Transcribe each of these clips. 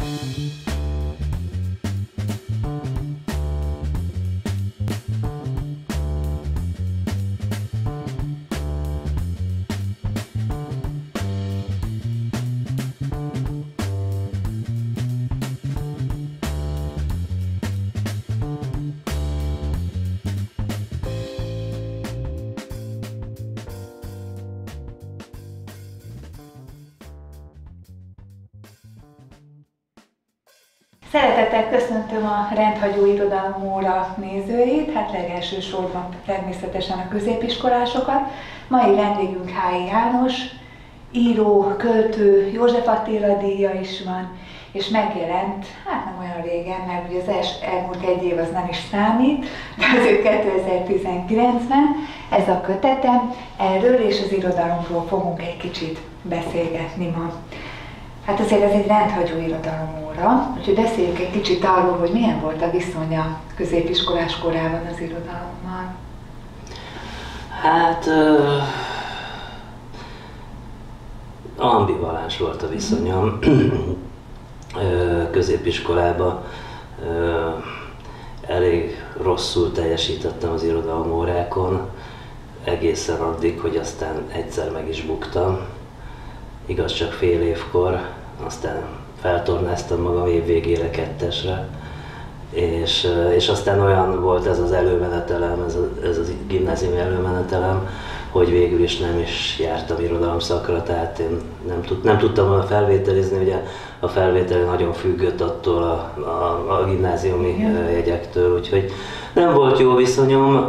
Szeretettel köszöntöm a rendhagyó irodalom óra nézőit, hát legelső sorban természetesen a középiskolásokat. Mai vendégünk Hályi János, író, költő, József Attila díja is van, és megjelent, hát nem olyan régen, mert ugye az elmúlt egy év az nem is számít, de azért 2019-ben ez a kötetem, erről és az irodalomról fogunk egy kicsit beszélgetni ma. Hát azért ez egy rendhagyó irodalomóra, úgyhogy beszéljük egy kicsit arról, hogy milyen volt a viszony a középiskolás korában az irodalommal. Hát ambivalens volt a viszonyom. Középiskolában elég rosszul teljesítettem az irodalomórákon, egészen addig, hogy aztán egyszer meg is buktam. Igaz, csak fél évkor, aztán feltornáztam magam év végére 2-esre, és aztán olyan volt ez az előmenetelem, ez a gimnáziumi előmenetelem, hogy végül is nem is jártam irodalomszakra, tehát én nem tudtam volna felvételizni, ugye a felvétel nagyon függött attól a gimnáziumi jegyektől, úgyhogy nem volt jó viszonyom,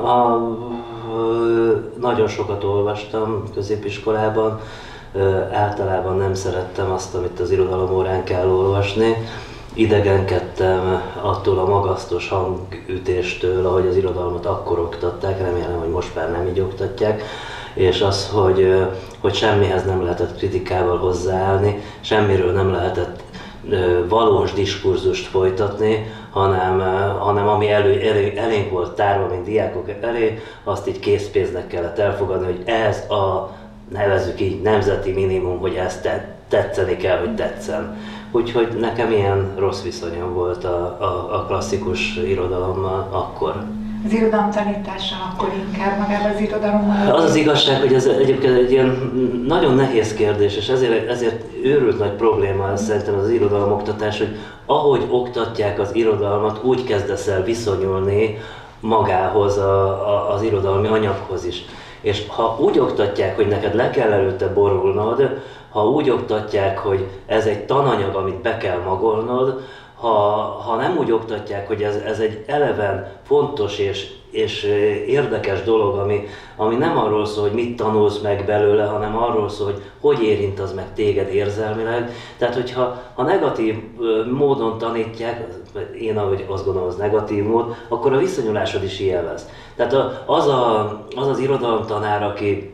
nagyon sokat olvastam középiskolában, általában nem szerettem azt, amit az irodalomórán kell olvasni. Idegenkedtem attól a magasztos hangütéstől, ahogy az irodalmat akkor oktatták, remélem, hogy most már nem így oktatják, és az, hogy semmihez nem lehetett kritikával hozzáállni, semmiről nem lehetett valós diskurzust folytatni, hanem ami elénk volt tárva, mint diákok elé, azt így készpénznek kellett elfogadni, hogy ez a, nevezzük így, nemzeti minimum, hogy ezt tetszeni kell, hogy tetszen. Úgyhogy nekem ilyen rossz viszonyom volt a klasszikus irodalommal akkor. Az irodalom tanítása akkor inkább magában az irodalommal? Az az igazság, hogy ez egyébként egy ilyen nagyon nehéz kérdés, és ezért őrült nagy probléma szerintem az irodalomoktatás, hogy ahogy oktatják az irodalmat, úgy kezdesz el viszonyulni magához, az irodalmi anyaghoz is. És ha úgy oktatják, hogy neked le kell előtte borulnod, ha úgy oktatják, hogy ez egy tananyag, amit be kell magolnod, ha nem úgy oktatják, hogy ez egy eleven fontos és érdekes dolog, ami nem arról szól, hogy mit tanulsz meg belőle, hanem arról szól, hogy érint az meg téged érzelmileg. Tehát, hogyha negatív módon tanítják, én ahogy azt gondolom, az negatív mód, akkor a viszonyulásod is ilyen lesz. Tehát az az irodalomtanár,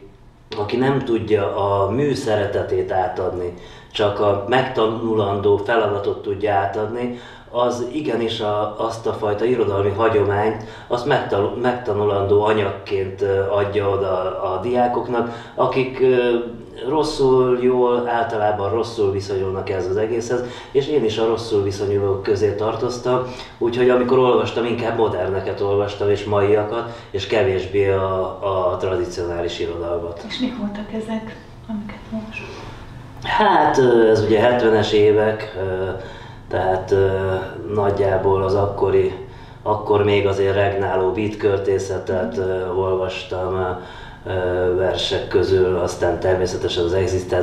aki nem tudja a mű szeretetét átadni, csak a megtanulandó feladatot tudja átadni, az igenis azt a fajta irodalmi hagyományt, azt megtanulandó anyagként adja oda a diákoknak, akik rosszul, jól, általában rosszul viszonyulnak ez az egészhez, és én is a rosszul viszonyulók közé tartoztam, úgyhogy amikor olvastam, inkább moderneket olvastam, és maiakat, és kevésbé a tradicionális irodalmat. És mik voltak ezek, amiket olvastam? Hát ez ugye 70-es évek, tehát nagyjából az akkor még azért regnáló beat-költészetet olvastam versek közül, aztán természetesen az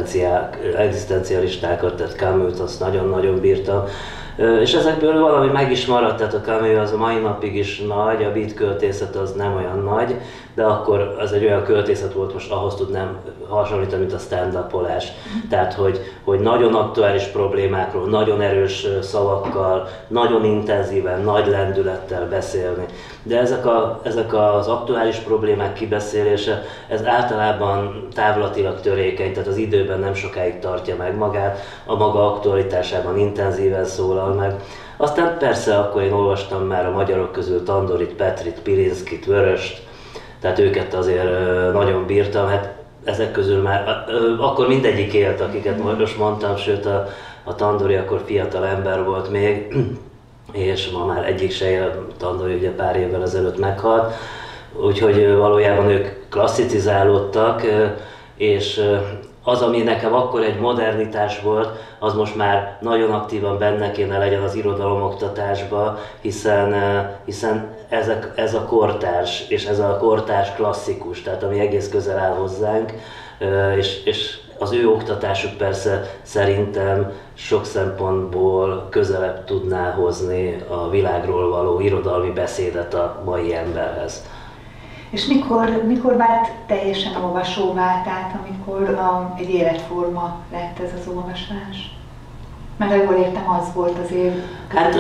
egzisztencialistákat, tehát Camus-t azt nagyon-nagyon bírtam. És ezekből valami meg is maradt, tehát a Camus az a mai napig is nagy, a beat költészet az nem olyan nagy, de akkor az egy olyan költészet volt, most ahhoz tudnám hasonlítani, mint a stand-upolás. Tehát, hogy nagyon aktuális problémákról, nagyon erős szavakkal, nagyon intenzíven, nagy lendülettel beszélni. De ezek az aktuális problémák kibeszélése, ez általában távlatilag törékeny, tehát az időben nem sokáig tartja meg magát, a maga aktualitásában intenzíven szólal meg. Aztán persze akkor én olvastam már a magyarok közül Tandorit, Petrit, Pilinszkit, Vöröst, tehát őket azért nagyon bírtam, hát ezek közül már akkor mindegyik élt, akiket most mondtam, sőt a Tandori akkor fiatal ember volt még, és ma már egyik se él, Tandori ugye pár évvel ezelőtt meghalt, úgyhogy valójában ők klasszicizálódtak, és az, ami nekem akkor egy modernitás volt, az most már nagyon aktívan benne kéne legyen az irodalomoktatásba, hiszen ez a kortárs, és ez a kortárs klasszikus, tehát ami egész közel áll hozzánk, és az ő oktatásuk persze szerintem sok szempontból közelebb tudná hozni a világról való irodalmi beszédet a mai emberhez. És mikor vált teljesen olvasóvá, tehát amikor egy életforma lett ez az olvasás? Mert ha jól értem, az volt az év. Hát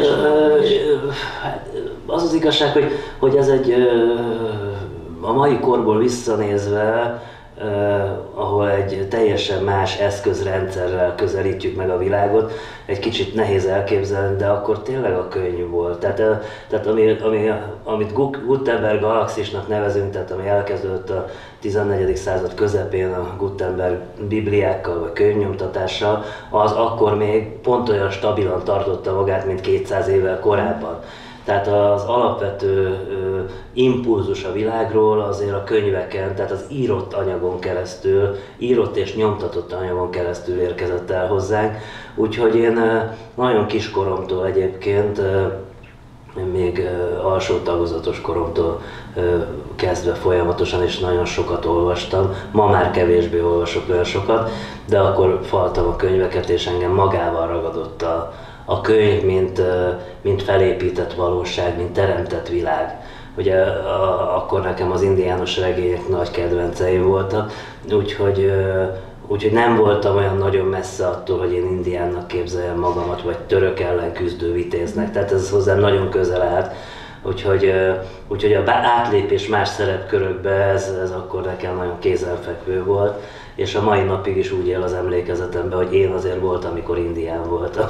az az igazság, hogy ez a mai korból visszanézve, ahol egy teljesen más eszközrendszerrel közelítjük meg a világot, egy kicsit nehéz elképzelni, de akkor tényleg a könyv volt. Tehát amit Gutenberg galaxisnak nevezünk, tehát ami elkezdődött a 14. század közepén a Gutenberg bibliákkal vagy könyvnyomtatással, az akkor még pont olyan stabilan tartotta magát, mint 200 évvel korábban. Tehát az alapvető impulzus a világról azért a könyveken, tehát az írott anyagon keresztül, írott és nyomtatott anyagon keresztül érkezett el hozzánk. Úgyhogy én nagyon kiskoromtól egyébként, még alsó tagozatos koromtól kezdve folyamatosan és nagyon sokat olvastam. Ma már kevésbé olvasok olyan sokat, de akkor faltam a könyveket, és engem magával ragadott a könyv, mint felépített valóság, mint teremtett világ. Ugye akkor nekem az indiános regények nagy kedvenceim voltak, úgyhogy nem voltam olyan nagyon messze attól, hogy én indiánnak képzeljem magamat, vagy török ellen küzdő vitéznek, tehát ez hozzám nagyon közel állt. Úgyhogy a átlépés más szerepkörökbe ez akkor nekem nagyon kézenfekvő volt, és a mai napig is úgy él az emlékezetemben, hogy én azért voltam, amikor indián voltam.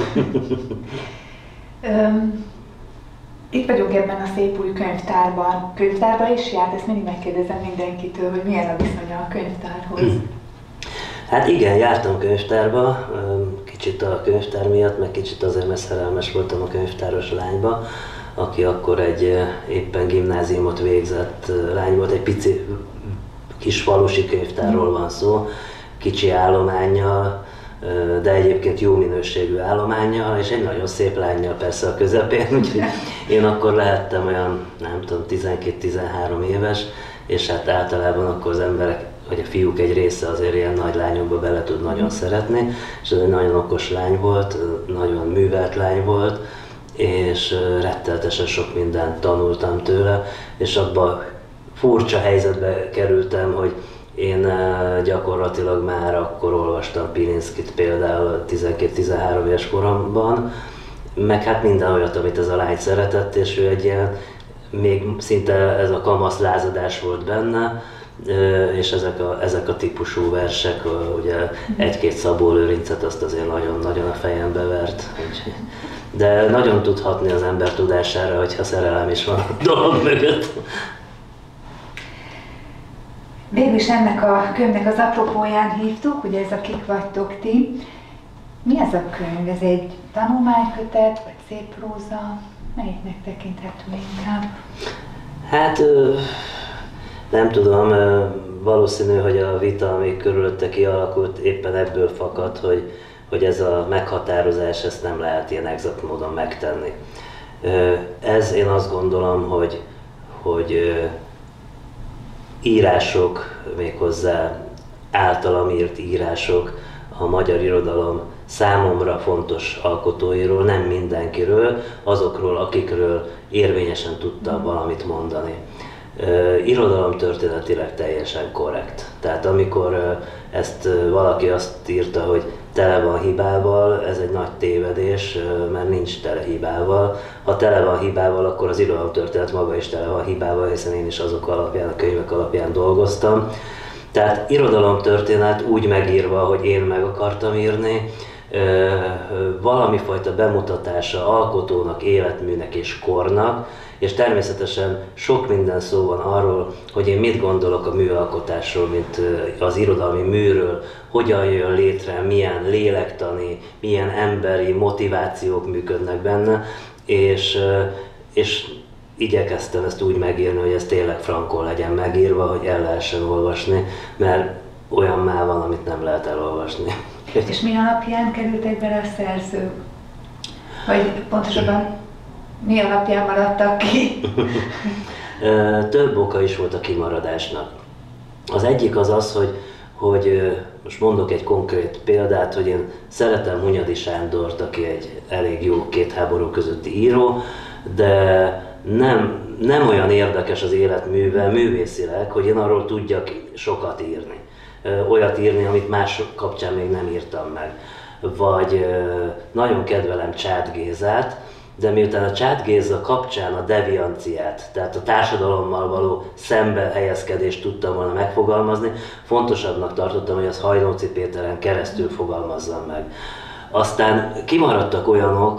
Itt vagyunk ebben a szép új könyvtárban. Könyvtárban is járt? Ezt mindig megkérdezem mindenkitől, hogy milyen a viszonya a könyvtárhoz. Hát igen, jártam könyvtárba, kicsit a könyvtár miatt, meg kicsit azért, mert szerelmes voltam a könyvtáros lányba, aki akkor egy éppen gimnáziumot végzett lány volt, egy pici kis falusi könyvtárról van szó, kicsi állománnyal, de egyébként jó minőségű állománnyal, és egy nagyon szép lánnyal persze a közepén, úgyhogy én akkor lehettem olyan, nem tudom, 12-13 éves, és hát általában akkor az emberek, vagy a fiúk egy része azért ilyen nagy lányokba bele tud nagyon szeretni, és ez egy nagyon okos lány volt, nagyon művelt lány volt, és rettenetesen sok mindent tanultam tőle, és abban furcsa helyzetbe kerültem, hogy én gyakorlatilag már akkor olvastam Pilinszkit például 12-13 éves koromban, meg hát minden olyat, amit ez a lány szeretett, és ő egy ilyen, még szinte ez a kamasz lázadás volt benne, és ezek a típusú versek, ugye egy-két Szabó Lőrincet azt azért nagyon-nagyon a fejembe vert. De nagyon tud hatni az ember tudására, hogyha szerelem is van a dolog mögött. Végülis ennek a könyvnek az apropóján hívtuk, ugye ez a Kik vagytok ti. Mi ez a könyv? Ez egy tanulmánykötet, vagy szép próza? Melyiknek tekinthető inkább? Hát nem tudom, valószínű, hogy a vita, ami körülötte kialakult, éppen ebből fakad, hogy ez a meghatározás, ezt nem lehet ilyen exakt módon megtenni. Ez én azt gondolom, hogy írások, méghozzá általam írt írások a magyar irodalom számomra fontos alkotóiról, nem mindenkiről, azokról, akikről érvényesen tudtam valamit mondani. Irodalomtörténetileg teljesen korrekt. Tehát amikor ezt valaki azt írta, hogy tele van hibával, ez egy nagy tévedés, mert nincs tele hibával. Ha tele van hibával, akkor az irodalomtörténet maga is tele van hibával, hiszen én is azok alapján, a könyvek alapján dolgoztam. Tehát irodalomtörténet úgy megírva, hogy én meg akartam írni, valami fajta bemutatása alkotónak, életműnek és kornak, és természetesen sok minden szó van arról, hogy én mit gondolok a műalkotásról, mint az irodalmi műről, hogyan jön létre, milyen lélektani, milyen emberi motivációk működnek benne, és igyekeztem ezt úgy megírni, hogy ez tényleg frankon legyen megírva, hogy el lehessen olvasni, mert olyan már van, amit nem lehet elolvasni. És mi alapján kerültek bele a szerzők? Vagy pontosabban mi alapján maradtak ki? Több oka is volt a kimaradásnak. Az egyik az, hogy most mondok egy konkrét példát, hogy én szeretem Hunyadi Sándort, aki egy elég jó két háború közötti író, de nem olyan érdekes az életműve művészileg, hogy én arról tudjak sokat írni. Olyat írni, amit más kapcsán még nem írtam meg. Vagy nagyon kedvelem Csád Gézát, de miután a Csád Géza kapcsán a devianciát, tehát a társadalommal való helyezkedést tudtam volna megfogalmazni, fontosabbnak tartottam, hogy az Hajnóci Péteren keresztül fogalmazzam meg. Aztán kimaradtak olyanok,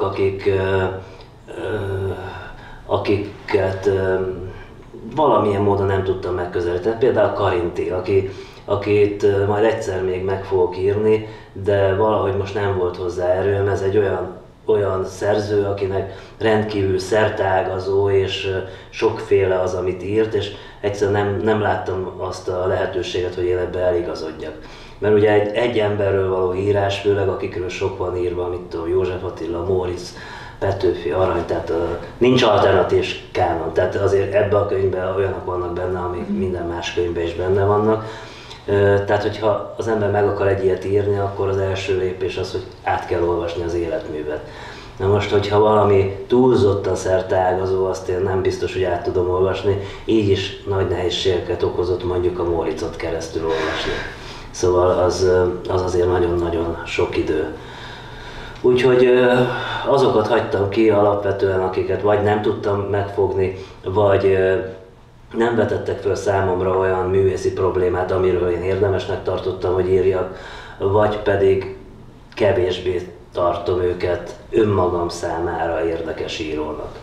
akiket valamilyen módon nem tudtam megközelíteni. Például Karinti, akit majd egyszer még meg fogok írni, de valahogy most nem volt hozzá erőm. Ez egy olyan szerző, akinek rendkívül szerteágazó és sokféle az, amit írt, és egyszerűen nem láttam azt a lehetőséget, hogy én ebbe eligazodjak. Mert ugye egy emberről való írás, főleg akikről sok van írva, mint a József Attila, Móricz, Petőfi, Arany, tehát nincs alternatív kánon, tehát azért ebben a könyvben olyanok vannak benne, amik minden más könyvben is benne vannak. Tehát, hogyha az ember meg akar egy ilyet írni, akkor az első lépés az, hogy át kell olvasni az életművet. Na most, hogyha valami túlzottan szerteágazó, azt én nem biztos, hogy át tudom olvasni, így is nagy nehézségeket okozott mondjuk a Móriczot keresztül olvasni. Szóval az azért nagyon-nagyon sok idő. Úgyhogy azokat hagytam ki alapvetően, akiket vagy nem tudtam megfogni, vagy nem vetettek föl számomra olyan művészi problémát, amiről én érdemesnek tartottam, hogy írjak, vagy pedig kevésbé tartom őket önmagam számára érdekes írónak.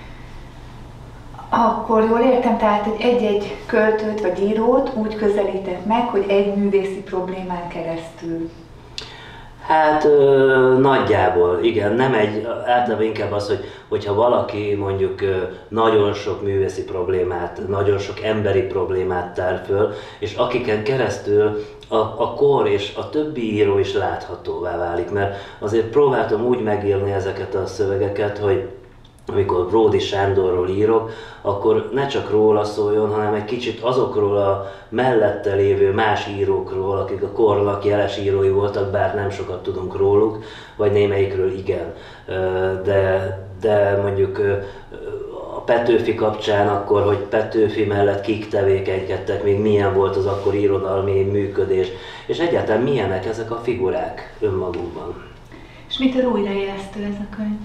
Akkor jól értem, tehát, hogy egy-egy költőt vagy írót úgy közelített meg, hogy egy művészi problémán keresztül. Hát nagyjából, igen, nem általában inkább az, hogyha valaki mondjuk nagyon sok művészi problémát, nagyon sok emberi problémát tár föl, és akiken keresztül a kor és a többi író is láthatóvá válik, mert azért próbáltam úgy megírni ezeket a szövegeket, hogy amikor Bródy Sándorról írok, akkor ne csak róla szóljon, hanem egy kicsit azokról a mellette lévő más írókról, akik a kornak jeles írói voltak, bár nem sokat tudunk róluk, vagy némelyikről igen. De mondjuk a Petőfi kapcsán akkor, hogy Petőfi mellett kik tevékenykedtek, még milyen volt az akkor irodalmi működés, és egyáltalán milyenek ezek a figurák önmagukban. És mitől újraélesztő ez a könyv?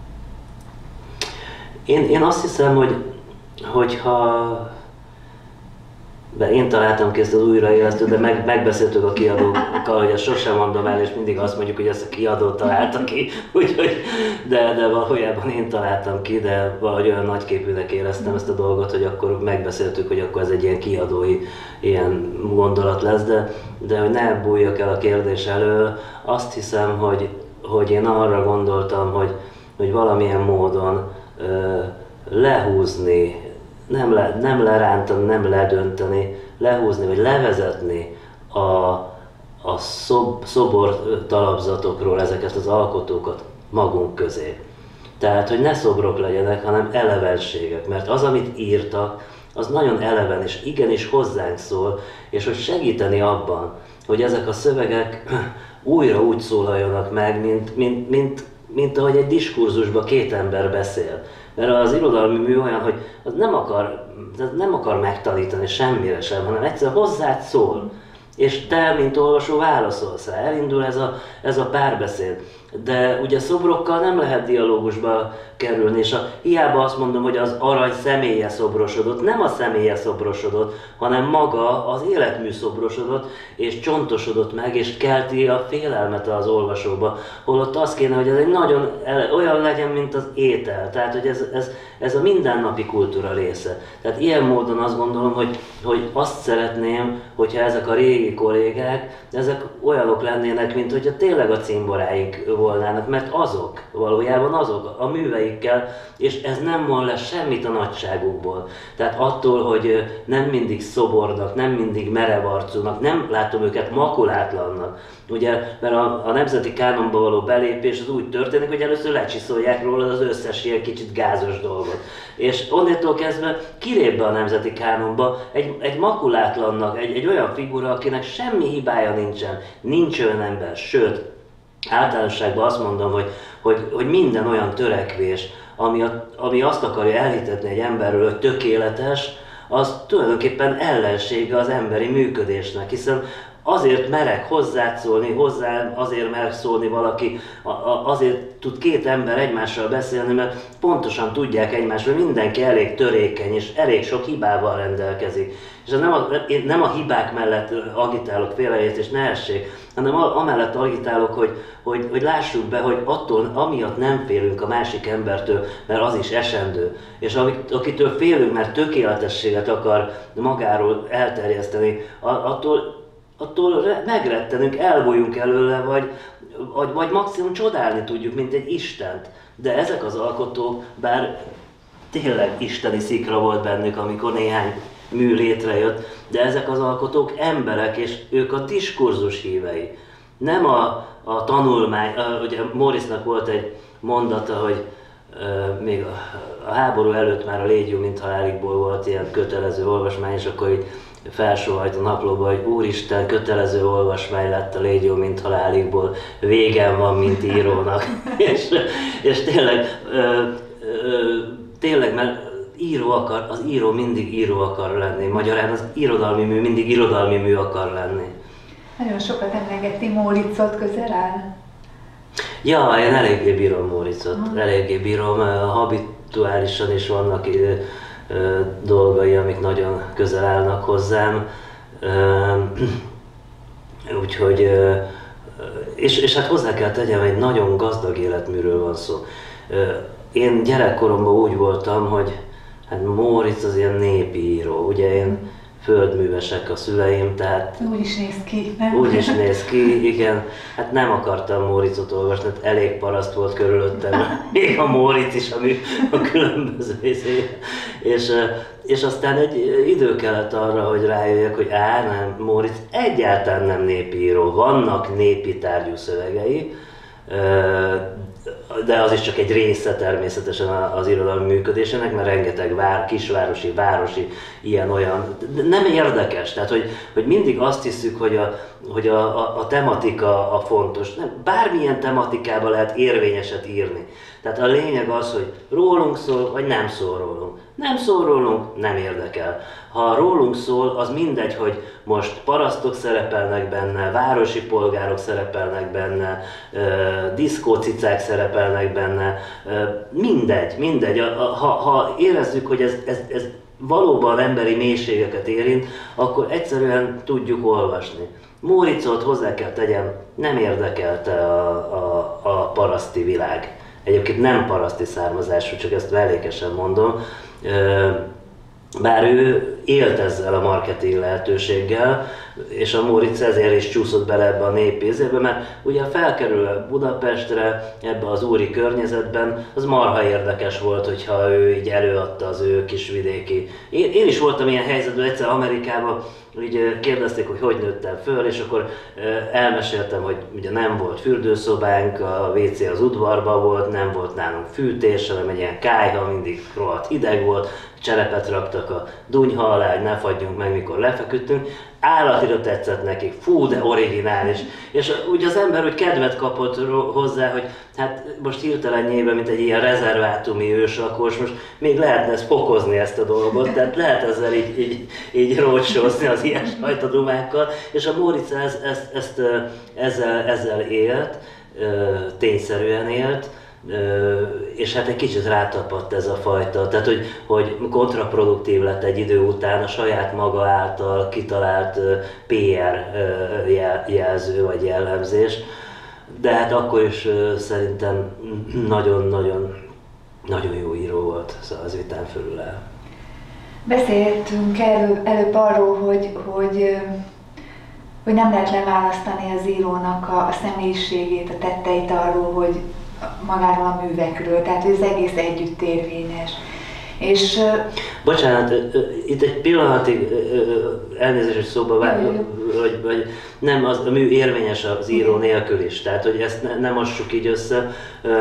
Én azt hiszem, hogyha én találtam ki ezt az újraélesztőt, de megbeszéltük a kiadókkal, hogy ezt sosem mondom el, és mindig azt mondjuk, hogy ezt a kiadó találta ki, úgyhogy, de valójában én találtam ki, de valahogy olyan nagyképűnek éreztem ezt a dolgot, hogy akkor megbeszéltük, hogy akkor ez egy ilyen kiadói ilyen gondolat lesz, de hogy ne bújjak el a kérdés elől, azt hiszem, hogy én arra gondoltam, hogy valamilyen módon lehúzni, nem lerántani, nem ledönteni, lehúzni vagy levezetni a szobor talapzatokról ezeket az alkotókat magunk közé. Tehát, hogy ne szobrok legyenek, hanem elevenségek, mert az, amit írtak, az nagyon eleven, és igenis hozzánk szól, és hogy segíteni abban, hogy ezek a szövegek újra úgy szólaljanak meg, mint ahogy egy diskurzusban két ember beszél. Mert az irodalmi mű olyan, hogy az nem akar megtanítani semmire sem, hanem egyszerűen hozzád szól. És te, mint olvasó, válaszolsz rá. Elindul ez a párbeszéd. de ugye szobrokkal nem lehet dialógusba kerülni, és hiába azt mondom, hogy az arany személye szobrosodott, nem a személye szobrosodott, hanem maga az életmű szobrosodott, és csontosodott meg, és kelti a félelmet az olvasóba. Holott az kéne, hogy ez egy nagyon olyan legyen, mint az étel, tehát hogy ez a mindennapi kultúra része. Tehát ilyen módon azt gondolom, hogy azt szeretném, hogyha ezek a régi kollégák, ezek olyanok lennének, mint hogyha tényleg a cimboráik volnának, mert azok, valójában azok a műveikkel, és ez nem von le semmit a nagyságukból. Tehát attól, hogy nem mindig szobornak, nem mindig merevarcúnak, nem látom őket makulátlannak. Ugye, mert a nemzeti kánonba való belépés az úgy történik, hogy először lecsiszolják róla az összes ilyen kicsit gázos dolgot. És onnantól kezdve kilép be a nemzeti kánonba egy makulátlannak, egy olyan figura, akinek semmi hibája nincsen, nincs olyan ember, sőt, általánosságban azt mondom, hogy minden olyan törekvés, ami azt akarja elhitetni egy emberről, hogy tökéletes, az tulajdonképpen ellensége az emberi működésnek, hiszen azért merek hozzád szólni, hozzám azért mer szólni valaki, azért tud két ember egymással beszélni, mert pontosan tudják egymásról, mindenki elég törékeny és elég sok hibával rendelkezik. És én nem a hibák mellett agitálok, félreértés, ne essék, hanem amellett agitálok, hogy lássuk be, hogy attól, amiatt nem félünk a másik embertől, mert az is esendő. És akitől félünk, mert tökéletességet akar magáról elterjeszteni, attól megrettenünk, elbújjunk előle, vagy maximum csodálni tudjuk, mint egy Istent. De ezek az alkotók, bár tényleg isteni szikra volt bennük, amikor néhány mű létrejött, de ezek az alkotók emberek, és ők a diskurzus hívei. Nem a tanulmány, ugye Morrisnak volt egy mondata, hogy még a háború előtt már a Légy jó, mint haláligból volt ilyen kötelező olvasmány, és akkor így felsóhajt a naplóba, hogy Úristen, kötelező olvasmány lett a Légy jó, mint haláligból, végem van, mint írónak. és tényleg, mert az író mindig író akar lenni, magyarán az irodalmi mű mindig irodalmi mű akar lenni. Nagyon sokat emlegeti Móriczot, közel áll? Ja, én eléggé bírom Móriczot, eléggé bírom, habituálisan is vannak dolgai, amik nagyon közel állnak hozzám. Úgyhogy, és hát hozzá kell tegyem, egy nagyon gazdag életműről van szó. Én gyerekkoromban úgy voltam, hogy hát Móricz az ilyen népi író, ugye én földművesek a szüleim, tehát... Úgy is néz ki, nem? Úgy is néz ki, igen. Hát nem akartam Móriczot olvasni, hát elég paraszt volt körülöttem, még a Móricz is, ami a különböző részé. És aztán egy idő kellett arra, hogy rájöjjek, hogy nem, Móricz egyáltalán nem népi író, vannak népi tárgyú szövegei, de az is csak egy része természetesen az irodalmi működésének, mert rengeteg kisvárosi, városi, ilyen-olyan, nem érdekes, tehát hogy mindig azt hiszük, hogy a tematika a fontos. Nem, bármilyen tematikában lehet érvényeset írni. Tehát a lényeg az, hogy rólunk szól, vagy nem szól rólunk. Nem szól rólunk, nem érdekel. Ha rólunk szól, az mindegy, hogy most parasztok szerepelnek benne, városi polgárok szerepelnek benne, diszkócicák szerepelnek benne, mindegy. Ha érezzük, hogy ez valóban emberi mélységeket érint, akkor egyszerűen tudjuk olvasni. Móriczot hozzá kell tegyem, nem érdekelte a paraszti világ. Egyébként nem paraszti származású, csak ezt mellékesen mondom. Bár ő élt ezzel a marketing lehetőséggel, és a Móricz ezért is csúszott bele ebbe a népézébe, mert ugye felkerül Budapestre, ebbe az úri környezetben, az marha érdekes volt, hogyha ő így előadta az ő kisvidéki. Én is voltam ilyen helyzetben, egyszer Amerikában, így kérdezték, hogy nőttem föl, és akkor elmeséltem, hogy ugye nem volt fürdőszobánk, a WC az udvarban volt, nem volt nálunk fűtés, hanem egy ilyen kályha, mindig rohadt hideg volt, cserepet raktak a dunyha alá, hogy ne fagyjunk meg, mikor lefeküdtünk. Állatira tetszett nekik, fú, de originális. És úgy az ember úgy kedvet kapott hozzá, hogy hát most hirtelenjében, mint egy ilyen rezervátumi őslakos, most még lehetne ezt fokozni ezt a dolgot, tehát lehet ezzel így rócsózni az ilyesfajta dumákkal, és a Móricz ezzel élt, tényszerűen élt, és hát egy kicsit rátapadt ez a fajta, tehát hogy kontraproduktív lett egy idő után a saját maga által kitalált PR jelző vagy jellemzés, de hát akkor is szerintem nagyon jó író volt, szóval az vitán fölül áll. Beszéltünk előbb arról, hogy nem lehet leválasztani az írónak a személyiségét, a tetteit arról, hogy magáról a művekről, tehát ez egész együtt érvényes. És, bocsánat, itt egy pillanatig elnézést, hogy szóba vágok, hogy nem, a mű érvényes az író nélkül is, tehát hogy ezt nem mossuk így össze.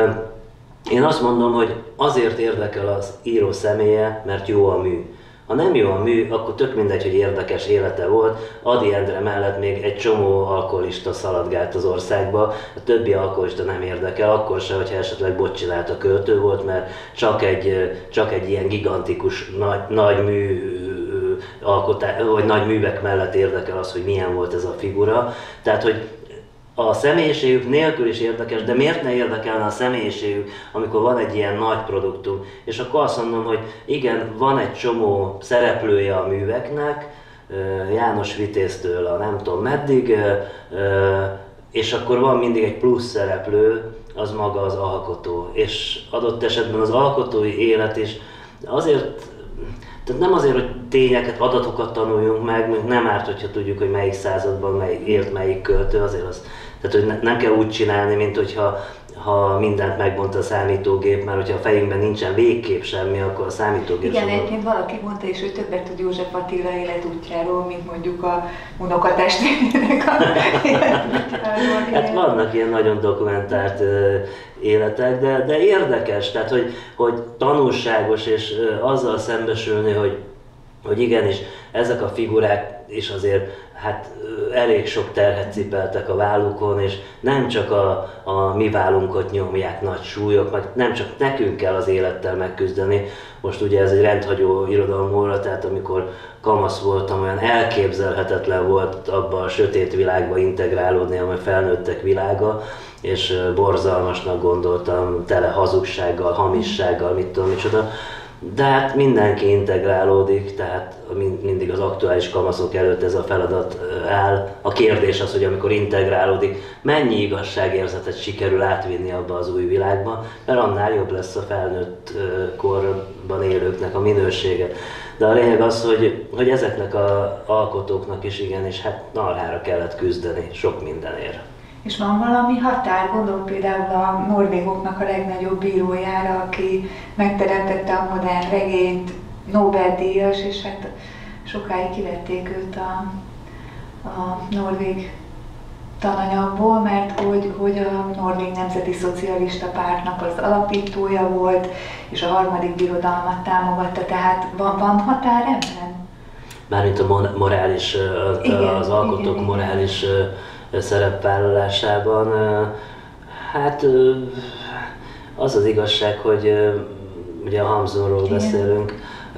Én azt mondom, hogy azért érdekel az író személye, mert jó a mű. Ha nem jó a mű, akkor tök mindegy, hogy érdekes élete volt. Ady Endre mellett még egy csomó alkoholista szaladgált az országba, a többi alkoholista nem érdekel, akkor se, hogyha esetleg botcsinált a költő volt, mert csak egy ilyen gigantikus nagy mű vagy nagy művek mellett érdekel az, hogy milyen volt ez a figura. Tehát, hogy a személyiségük nélkül is érdekes, de miért ne érdekelne a személyiségük, amikor van egy ilyen nagy produktum? És akkor azt mondom, hogy igen, van egy csomó szereplője a műveknek, János Vitéztől a nem tudom meddig, és akkor van mindig egy plusz szereplő, az maga az alkotó. És adott esetben az alkotói élet is azért, tehát nem azért, hogy tényeket, adatokat tanuljunk meg nem árt, hogyha tudjuk, hogy melyik században élt melyik költő, azért az, tehát hogy nem kell úgy csinálni, mint hogyha mindent megmondta a számítógép, mert hogyha a fejünkben nincsen végképp semmi, akkor a számítógép igen, egyébként valaki mondta is, hogy többet tud József Attila életútjáról, mint mondjuk a unokatestvérének a életútjáról. Hát vannak ilyen nagyon dokumentált életek, de érdekes, tehát hogy tanulságos, és azzal szembesülni, hogy igenis ezek a figurák is azért hát elég sok terhet cipeltek a vállukon, és nem csak a mi vállunkat nyomják nagy súlyok, meg nem csak nekünk kell az élettel megküzdeni. Most ugye ez egy rendhagyó irodalomóra, tehát amikor kamasz voltam, olyan elképzelhetetlen volt abba a sötét világba integrálódni, amely felnőttek világa, és borzalmasnak gondoltam, tele hazugsággal, hamissággal, mit tudom micsoda. De hát mindenki integrálódik, tehát mindig az aktuális kamaszok előtt ez a feladat áll. A kérdés az, hogy amikor integrálódik, mennyi igazságérzetet sikerül átvinni abba az új világba, mert annál jobb lesz a felnőtt korban élőknek a minősége. De a lényeg az, hogy ezeknek az alkotóknak is igenis hát narhára kellett küzdeni sok mindenért. És van valami határ, gondolom például a norvégoknak a legnagyobb bírójára, aki megteremtette a modern regényt, Nobel-díjas, és hát sokáig kivették őt a norvég tananyagból, mert hogy a Norvég Nemzeti Szocialista Pártnak az alapítója volt, és a harmadik birodalmat támogatta, tehát van határ ebben? Mármint a morális, az alkotók igen, morális szerepvállalásában, hát az az igazság, hogy ugye a Hamsunról beszélünk,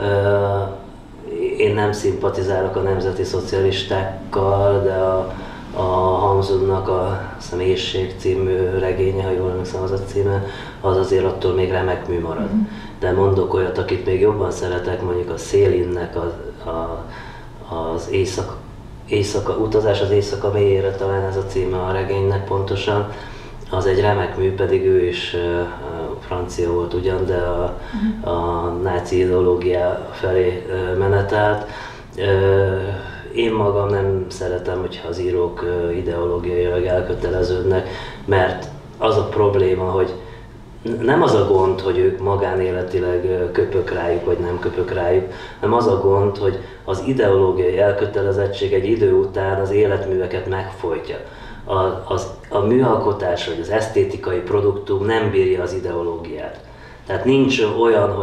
én nem szimpatizálok a nemzeti szocialistákkal, de a Hamsunnak a Személyiség című regénye, ha jól emlékszem az a címe, az azért attól még remek mű marad. De mondok olyat, akit még jobban szeretek, mondjuk a Céline-nek az utazás az éjszaka mélyére, talán ez a címe a regénynek pontosan, az egy remek mű, pedig ő is francia volt ugyan, de a náci ideológia felé menetelt. Én magam nem szeretem, hogyha az írók ideológiailag elköteleződnek, mert az a probléma, hogy nem az a gond, hogy ők magánéletileg köpök rájuk, vagy nem köpök rájuk, hanem az a gond, hogy az ideológiai elkötelezettség egy idő után az életműveket megfojtja. A műalkotás, vagy az esztétikai produktum nem bírja az ideológiát. Tehát nincs olyan,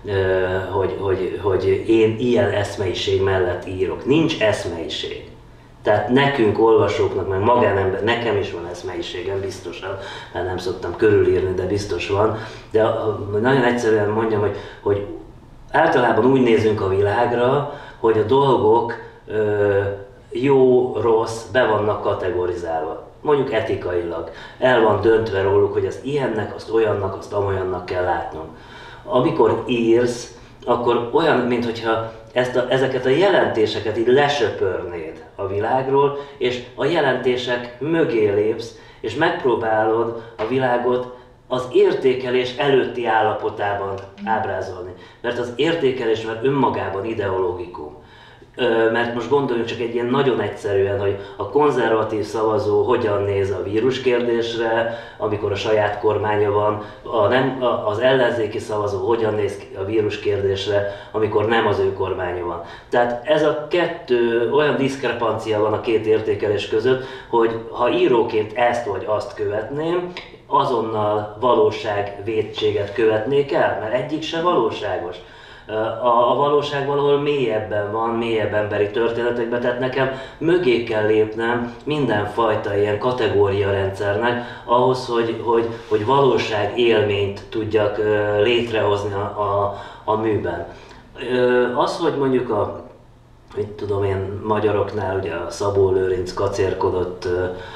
hogy én ilyen eszmeiség mellett írok. Nincs eszmeiség. Tehát nekünk, olvasóknak, meg magánember, nekem is van eszmeiségem, biztosan, mert nem szoktam körülírni, de biztos van. De nagyon egyszerűen mondjam, hogy általában úgy nézünk a világra, hogy a dolgok jó, rossz, be vannak kategorizálva. mondjuk etikailag. El van döntve róluk, hogy ezt ilyennek, azt olyannak, azt amolyannak kell látnom. Amikor írsz, akkor olyan, mintha ezeket a jelentéseket így lesöpörnéd a világról, és a jelentések mögé lépsz, és megpróbálod a világot az értékelés előtti állapotában ábrázolni. Mert az értékelés már önmagában ideológikum. Mert most gondoljunk csak egy ilyen nagyon egyszerűen, hogy a konzervatív szavazó hogyan néz a víruskérdésre, amikor a saját kormánya van, az ellenzéki szavazó hogyan néz a víruskérdésre, amikor nem az ő kormánya van. Tehát ez a kettő, olyan diszkrepancia van a két értékelés között, hogy ha íróként ezt vagy azt követném, azonnal valóságvétséget követnék el, mert egyik se valóságos. A valóság valahol mélyebben van, mélyebb emberi történetekben, tehát nekem mögé kell lépnem mindenfajta ilyen kategóriarendszernek ahhoz, hogy valóság élményt tudjak létrehozni a műben. Az, hogy mondjuk mit tudom én, magyaroknál ugye a Szabó Lőrinc kacérkodott,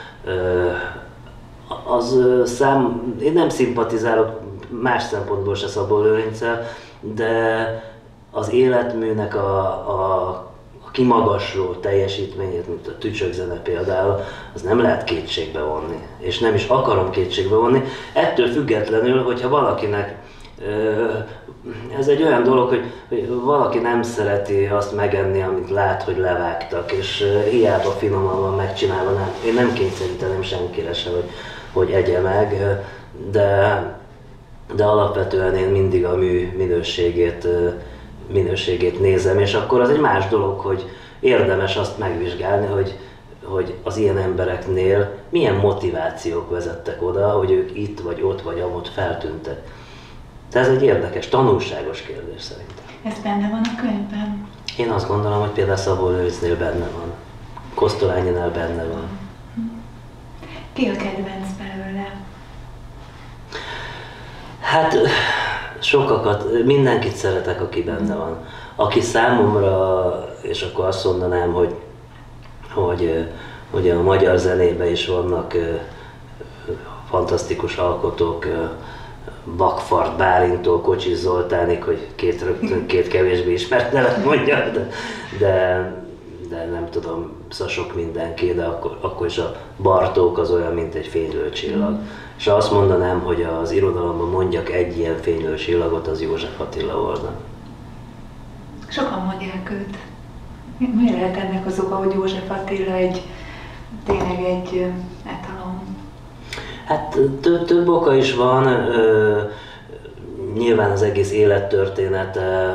én nem szimpatizálok más szempontból se Szabó Lőrinccel, de az életműnek a kimagasló teljesítményét, mint a Tücsök-zene például, az nem lehet kétségbe vonni, és nem is akarom kétségbe vonni. Ettől függetlenül, hogyha valakinek, ez egy olyan dolog, hogy valaki nem szereti azt megenni, amit lát, hogy levágtak, és hiába finoman van megcsinálva, én nem kényszeríteném senkire se, hogy egye meg, de alapvetően én mindig a mű minőségét nézem, és akkor az egy más dolog, hogy érdemes azt megvizsgálni, hogy az ilyen embereknél milyen motivációk vezettek oda, hogy ők itt vagy ott vagy amott feltűntek. Tehát ez egy érdekes, tanulságos kérdés szerintem. Ez benne van a könyvben? Én azt gondolom, hogy például Szabó Lőrincnél benne van, Kosztolánynál benne van. Ki a kedvenc belőle? Hát sokakat, mindenkit szeretek, aki benne van. Aki számomra, és akkor azt mondanám, hogy a magyar zenében is vannak fantasztikus alkotók, Vakfart Bálintól Kocsis Zoltánig, hogy két kevésbé ismert nevet mondjak, de nem tudom, szóval sok mindenki, de akkor is a Bartók az olyan, mint egy fénylő csillag. És ha azt mondanám, hogy az irodalomban mondjak egy ilyen fénylő csillagot, az József Attila volna. Sokan mondják őt. Mi lehet ennek az oka, hogy József Attila tényleg egy etalon? Hát több oka is van. Nyilván az egész élettörténete,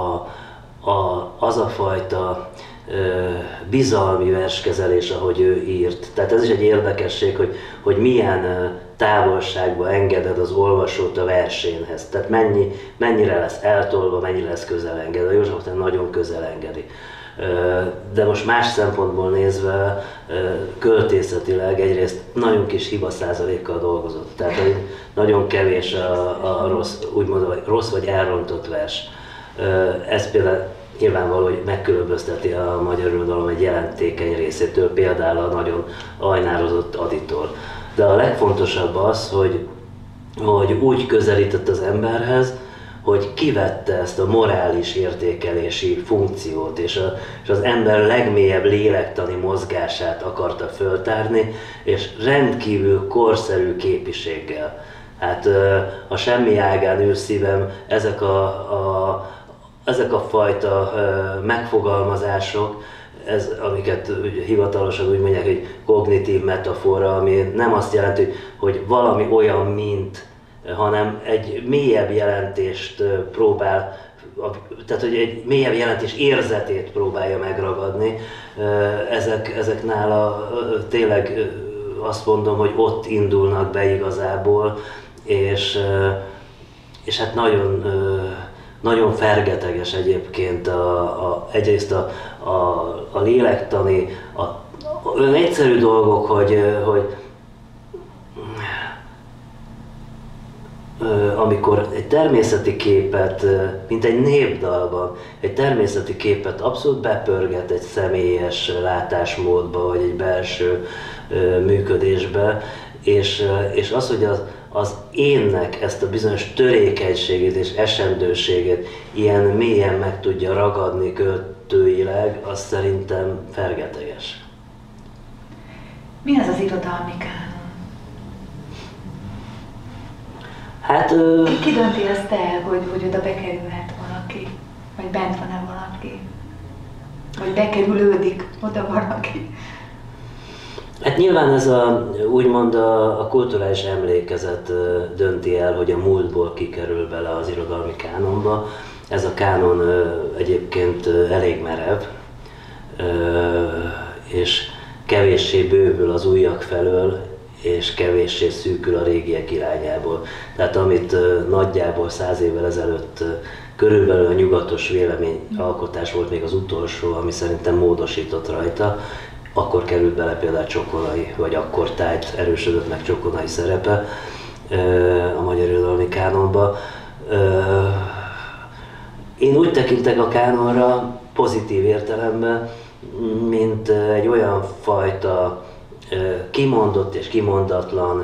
az a fajta bizalmi verskezelés, ahogy ő írt. Tehát ez is egy érdekesség, hogy milyen távolságba engeded az olvasót a versénhez. Tehát mennyire lesz eltolva, mennyire lesz közel engedve. József Attila nagyon közel engedi. De most más szempontból nézve, költészetileg egyrészt nagyon kis hiba százalékkal dolgozott. Tehát nagyon kevés a rossz, úgymond rossz vagy elrontott vers. Ez például nyilvánvaló, hogy megkülönbözteti a magyar irodalom egy jelentékeny részétől, például a nagyon ajnározott Aditól. De a legfontosabb az, hogy úgy közelített az emberhez, hogy kivette ezt a morális értékelési funkciót, és az ember legmélyebb lélektani mozgását akarta föltárni, és rendkívül korszerű képiséggel. Hát a semmi ágán ül szívem, ezek a fajta megfogalmazások, amiket hivatalosan úgy mondják, hogy kognitív metafora, ami nem azt jelenti, hogy valami olyan, mint, hanem egy mélyebb jelentést próbál, tehát hogy egy mélyebb jelentés érzetét próbálja megragadni. Ezek nála tényleg azt mondom, hogy ott indulnak be igazából, és hát nagyon fergeteges egyébként egyrészt a lélektani, olyan egyszerű dolgok, hogy amikor egy természeti képet, mint egy népdalban, egy természeti képet abszolút bepörget egy személyes látásmódba, vagy egy belső működésbe, és az, hogy az énnek ezt a bizonyos törékenységét és esendőségét ilyen mélyen meg tudja ragadni költőileg, az szerintem fergeteges. Mi az az irodalmi kánon? Hát... Ki dönti azt el, hogy oda bekerülhet valaki? Vagy bent van-e valaki? Vagy bekerülődik oda valaki? Hát nyilván ez úgymond a kulturális emlékezet dönti el, hogy a múltból kikerül bele az irodalmi kánonba. Ez a kánon egyébként elég merev, és kevéssé bővül az újak felől, és kevéssé szűkül a régiek irányából. Tehát amit nagyjából 100 évvel ezelőtt körülbelül a nyugatos véleményalkotás volt még az utolsó, ami szerintem módosított rajta, akkor került bele például Csokonai, vagy akkor tájt erősödött meg Csokonai szerepe a magyar irodalmi kánonba. Én úgy tekintek a kánonra pozitív értelemben, mint egy olyan fajta kimondott és kimondatlan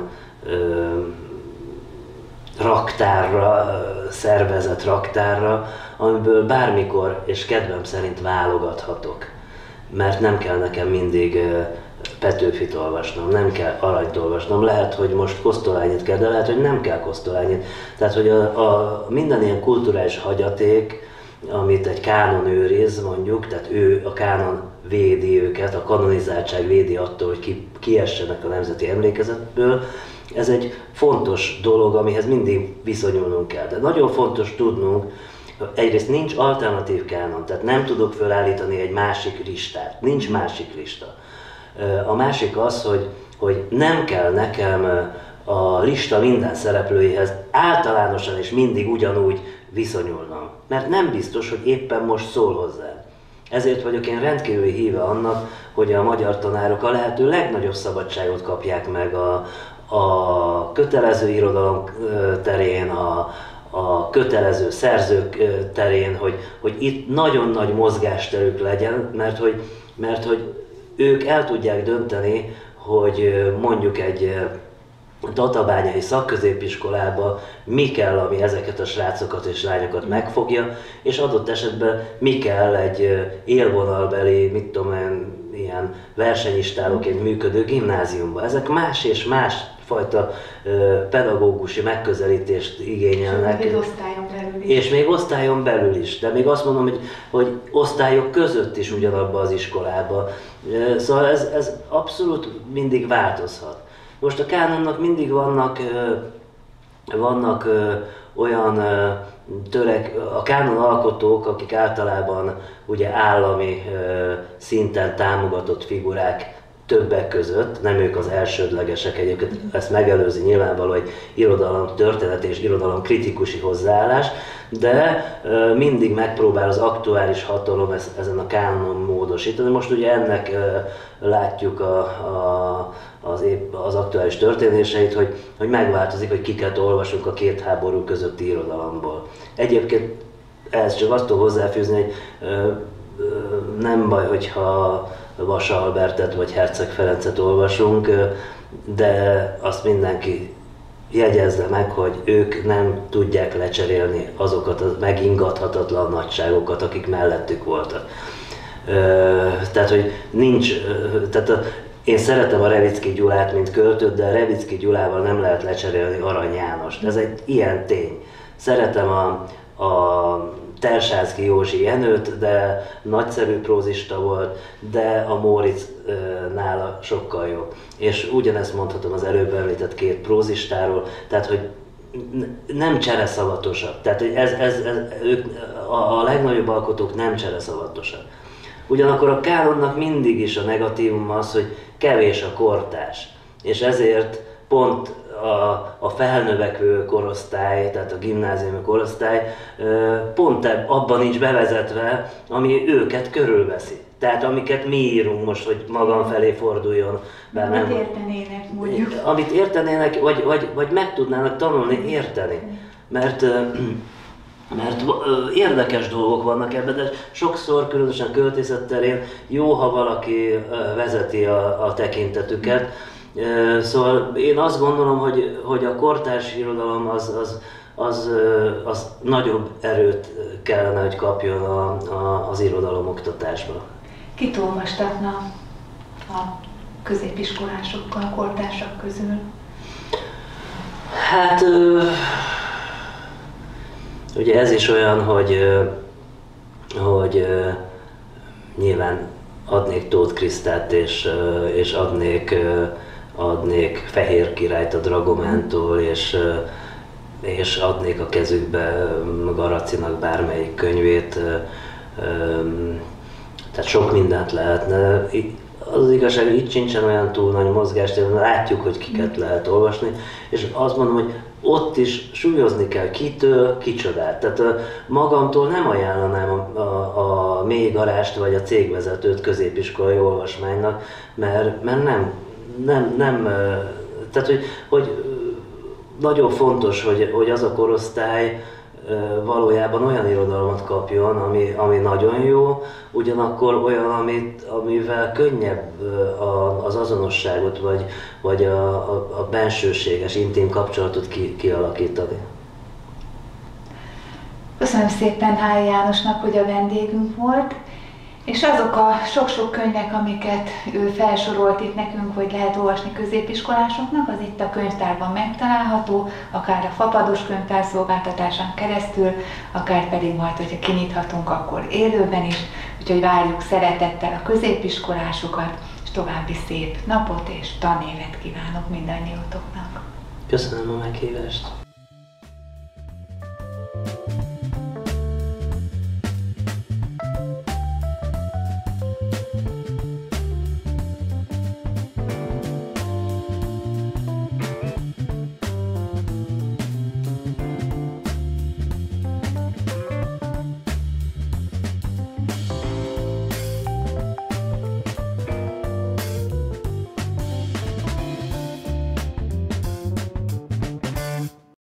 raktárra, szervezett raktárra, amiből bármikor és kedvem szerint válogathatok. Mert nem kell nekem mindig Petőfit olvasnom, nem kell Aranyt olvasnom, lehet, hogy most Kosztolányit kell, de lehet, hogy nem kell Kosztolányit. Tehát, hogy minden ilyen kulturális hagyaték, amit egy kánon őriz, mondjuk, tehát a kánon védi őket, a kanonizáltság védi attól, hogy kiessenek a nemzeti emlékezetből. Ez egy fontos dolog, amihez mindig viszonyulnunk kell. De nagyon fontos tudnunk, egyrészt nincs alternatív kánon, tehát nem tudok felállítani egy másik listát, nincs másik lista. A másik az, hogy nem kell nekem a lista minden szereplőjéhez általánosan és mindig ugyanúgy viszonyulnom, mert nem biztos, hogy éppen most szól hozzá. Ezért vagyok én rendkívüli híve annak, hogy a magyar tanárok a lehető legnagyobb szabadságot kapják meg a kötelező irodalom terén, a kötelező szerzők terén, hogy itt nagyon nagy mozgásterük legyen, mert hogy ők el tudják dönteni, hogy mondjuk egy tatabányai szakközépiskolába mi kell, ami ezeket a srácokat és lányokat megfogja, és adott esetben mi kell egy élvonalbeli, mit tudom én, ilyen versenyistálóként működő gimnáziumba. Ezek más és más fajta pedagógusi megközelítést igényelnek. És még osztályon belül is. És még osztályon belül is, de még azt mondom, hogy osztályok között is ugyanabba az iskolába. Szóval ez abszolút mindig változhat. Most a kánonnak mindig vannak olyan a kánon alkotók, akik általában ugye állami szinten támogatott figurák többek között, nem ők az elsődlegesek egyébként, ezt megelőzi nyilvánvaló egy irodalom történeti és irodalom kritikusi hozzáállás, de mindig megpróbál az aktuális hatalom ezen a kánonon módosítani. Most ugye ennek látjuk az aktuális történéseit, hogy megváltozik, hogy kiket olvasunk a két háború közötti irodalomból. Egyébként ehhez csak azt tudom hozzáfűzni, hogy nem baj, hogyha Vasa Albertet vagy Herceg Ferencet olvasunk, de azt mindenki jegyezze meg, hogy ők nem tudják lecserélni azokat a megingathatatlan nagyságokat, akik mellettük voltak. Tehát, hogy nincs, én szeretem a Revicki Gyulát, mint költőt, de a Revicki Gyulával nem lehet lecserélni Arany Jánost. Ez egy ilyen tény. Szeretem a Tersánszky Józsi Jenőt, de nagyszerű prózista volt, de a Móricz nála sokkal jobb. És ugyanezt mondhatom az előbb említett két prózistáról, tehát hogy nem csereszavatosak. Tehát ők, a legnagyobb alkotók nem csereszavatosak. Ugyanakkor a kánonnak mindig is a negatívum az, hogy kevés a kortárs. És ezért pont a felnövekvő korosztály, tehát a gimnáziumi korosztály pont abban nincs bevezetve, ami őket körülveszi. Tehát amiket mi írunk most, hogy magam felé forduljon. Amit értenének, mondjuk. Amit értenének, vagy meg tudnának tanulni érteni. Mert érdekes dolgok vannak ebben, de sokszor, különösen költészet terén jó, ha valaki vezeti a tekintetüket. Szóval én azt gondolom, hogy a kortárs irodalom az nagyobb erőt kellene, hogy kapjon az irodalomoktatásban. Kit olvastatna a középiskolásokkal, a kortársak közül? Hát ugye ez is olyan, hogy nyilván adnék Tóth Krisztát és adnék Fehér Királyt a Dragomántól, és adnék a kezükbe Garacinak bármelyik könyvét. Tehát sok mindent lehetne. Az igazság, hogy itt sincsen olyan túl nagy mozgástér, látjuk, hogy kiket lehet olvasni, és azt mondom, hogy ott is súlyozni kell, kitől, kicsodát. Tehát magamtól nem ajánlanám a mélygarást vagy a cégvezetőt középiskolai olvasmánynak, mert nem tehát hogy nagyon fontos, hogy az a korosztály valójában olyan irodalmat kapjon, ami nagyon jó, ugyanakkor olyan, amivel könnyebb az azonosságot, vagy a bensőséges, intim kapcsolatot kialakítani. Köszönöm szépen Hályi Jánosnak, hogy a vendégünk volt, és azok a sok-sok könyvek, amiket ő felsorolt itt nekünk, hogy lehet olvasni középiskolásoknak, az itt a könyvtárban megtalálható, akár a Fapados könyvtár szolgáltatásán keresztül, akár pedig majd, hogyha kinyithatunk, akkor élőben is. Úgyhogy várjuk szeretettel a középiskolásokat, és további szép napot és tanévet kívánok mindannyiótoknak. Köszönöm a meghívást!